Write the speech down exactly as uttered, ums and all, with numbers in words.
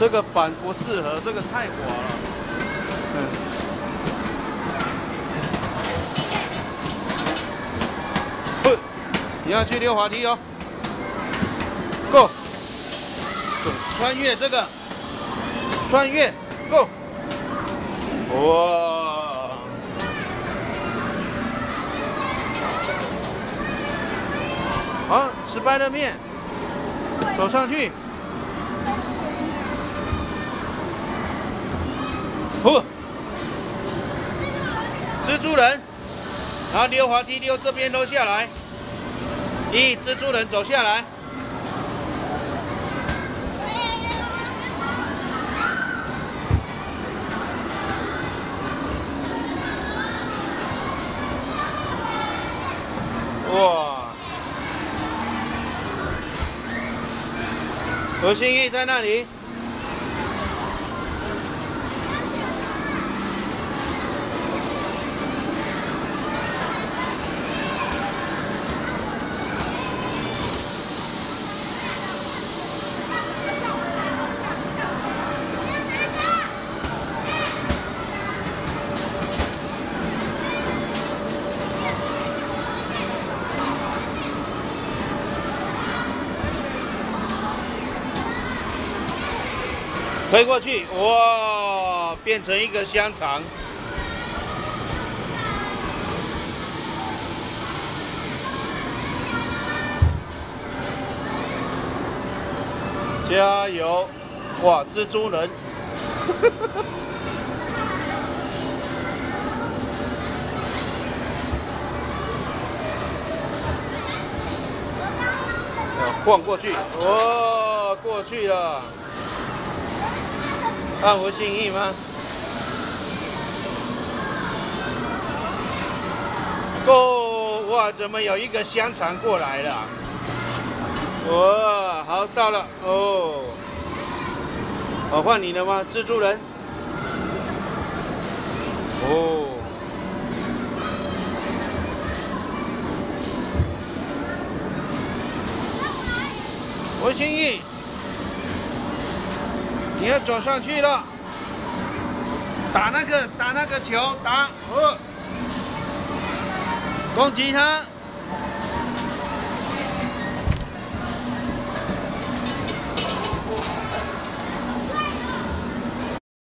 这个板不适合，这个太滑了。嗯。哼，你要去溜滑梯哦。Go。穿越这个，穿越 ，Go。哇！好，失败的面，走上去。呼，蜘蛛人，然后溜滑梯溜这边溜下来。一，蜘蛛人走下来。哇！何心意在那里。推过去，哇，变成一个香肠。加油！哇，蜘蛛人。晃过去，哇，过去了。按我心意吗 ？Go！ 哇，怎么有一个香肠过来了？哇，好到了哦。好，换你了吗？蜘蛛人。哦。我心意。你要走上去了，打那个打那个球，打，哦，攻击他，